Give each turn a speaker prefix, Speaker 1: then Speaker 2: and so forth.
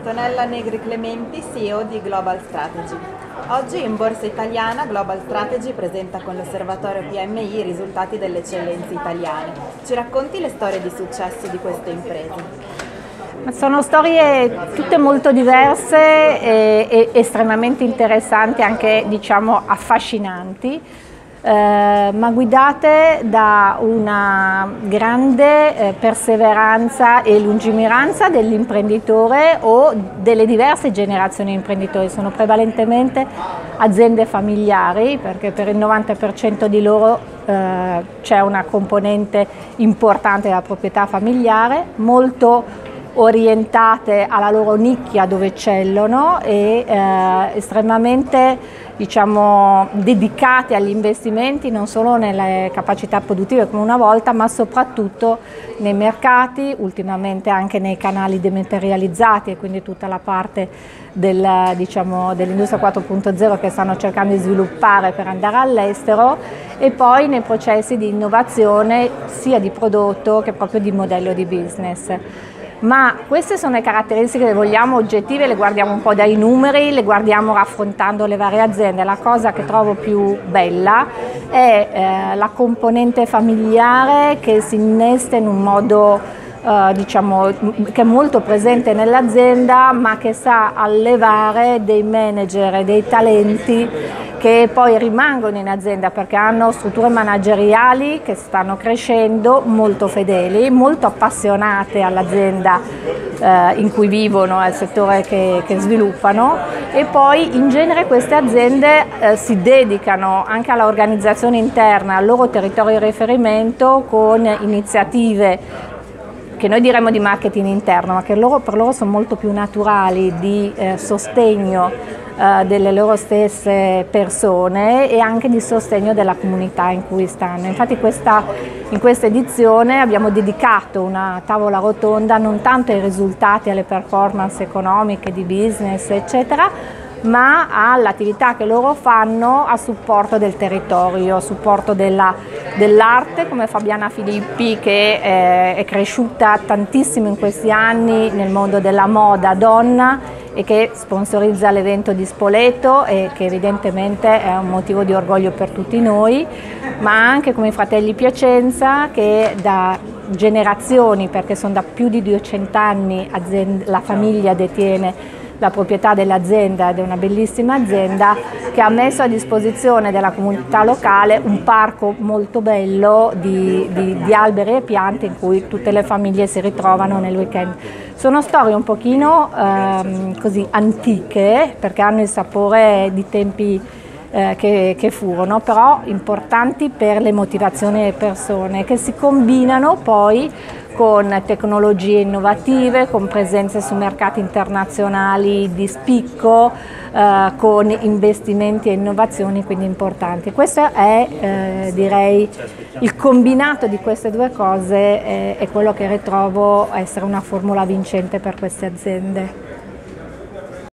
Speaker 1: Antonella Negri Clementi, CEO di Global Strategy. Oggi in Borsa Italiana Global Strategy presenta con l'osservatorio PMI i risultati delle eccellenze italiane. Ci racconti le storie di successo di queste imprese?
Speaker 2: Sono storie tutte molto diverse e estremamente interessanti, anche diciamo affascinanti. Ma guidate da una grande perseveranza e lungimiranza dell'imprenditore o delle diverse generazioni di imprenditori. Sono prevalentemente aziende familiari, perché per il 90% di loro c'è una componente importante della proprietà familiare, molto orientate alla loro nicchia dove eccellono e estremamente dedicate agli investimenti non solo nelle capacità produttive come una volta, ma soprattutto nei mercati, ultimamente anche nei canali dematerializzati, e quindi tutta la parte dell'industria 4.0 che stanno cercando di sviluppare per andare all'estero, e poi nei processi di innovazione sia di prodotto che proprio di modello di business. Ma queste sono le caratteristiche che vogliamo oggettive, le guardiamo un po' dai numeri, le guardiamo raffrontando le varie aziende. La cosa che trovo più bella è la componente familiare che si innesta in un modo che è molto presente nell'azienda, ma che sa allevare dei manager e dei talenti che poi rimangono in azienda perché hanno strutture manageriali che stanno crescendo, molto fedeli, molto appassionate all'azienda in cui vivono, al settore che sviluppano, e poi in genere queste aziende si dedicano anche all'organizzazione interna, al loro territorio di riferimento, con iniziative che noi diremmo di marketing interno, ma che per loro sono molto più naturali, di sostegno delle loro stesse persone e anche di sostegno della comunità in cui stanno. Infatti in questa edizione abbiamo dedicato una tavola rotonda non tanto ai risultati, alle performance economiche, di business, eccetera, ma all'attività che loro fanno a supporto del territorio, a supporto dell'arte, come Fabiana Filippi, che è cresciuta tantissimo in questi anni nel mondo della moda donna e che sponsorizza l'evento di Spoleto e che evidentemente è un motivo di orgoglio per tutti noi, ma anche come i fratelli Piacenza, che da generazioni, perché sono da più di 200 anni la famiglia detiene la proprietà dell'azienda, ed è una bellissima azienda che ha messo a disposizione della comunità locale un parco molto bello di alberi e piante in cui tutte le famiglie si ritrovano nel weekend. Sono storie un pochino così antiche, perché hanno il sapore di tempi che furono, però importanti per le motivazioni delle persone, che si combinano poi con tecnologie innovative, con presenze su mercati internazionali di spicco, con investimenti e innovazioni quindi importanti. Questo è direi il combinato di queste due cose, è quello che ritrovo essere una formula vincente per queste aziende.